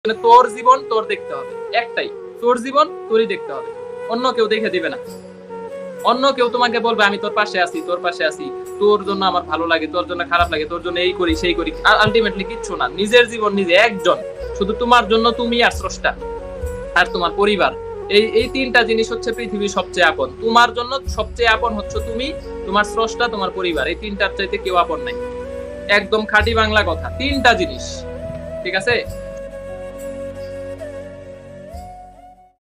তোর জীবন তোর দেখতে হবে, একটাই, তোর জীবন তোরই দেখতে হবে, অন্য কেউ দেখে দিবে না। অন্য কেউ তোমাকে বলবে আমি তোর পাশে আছি, তোর পাশে আছি, তোর জন্য আমার ভালো লাগে, তোর জন্য খারাপ লাগে, তোর জন্য এই করি সেই করি, আর আলটিমেটলি কিচ্ছু না। নিজের জীবন নিজে, একজন, শুধু তোমার জন্য, তুমি আর স্রষ্টা আর তোমার পরিবার। এই তিনটা জিনিস হচ্ছে পৃথিবীর সবচেয়ে আপন। তোমার জন্য সবচেয়ে আপন হচ্ছে তুমি, তোমার স্রষ্টা, তোমার পরিবার। এই তিনটার চাইতে কেউ আপন নাই। একদম খাঁটি বাংলা কথা, তিনটা জিনিস, ঠিক আছে?